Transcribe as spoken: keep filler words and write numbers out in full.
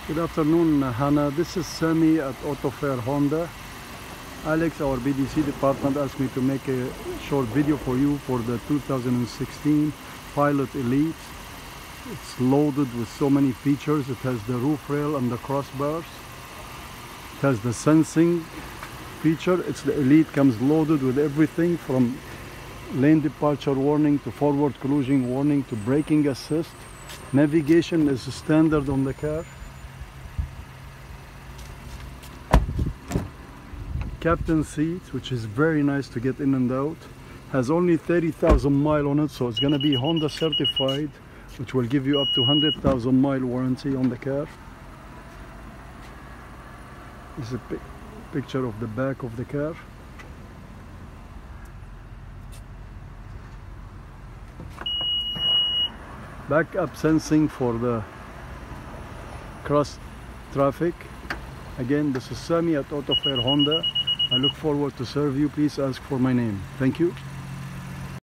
Good afternoon, Hannah. This is Sami at Auto Fair Honda. Alex, our B D C department, asked me to make a short video for you for the two thousand sixteen Pilot Elite. It's loaded with so many features. It has the roof rail and the crossbars. It has the sensing feature. It's the Elite, comes loaded with everything from lane departure warning to forward collision warning to braking assist. Navigation is standard on the car. Captain seat, which is very nice to get in and out, has only thirty thousand mile on it, so it's going to be Honda certified, which will give you up to one hundred thousand mile warranty on the car. This is a pic picture of the back of the car. Backup sensing for the cross traffic. Again, this is Sami at Auto Fair Honda. I look forward to serve you. Please ask for my name. Thank you.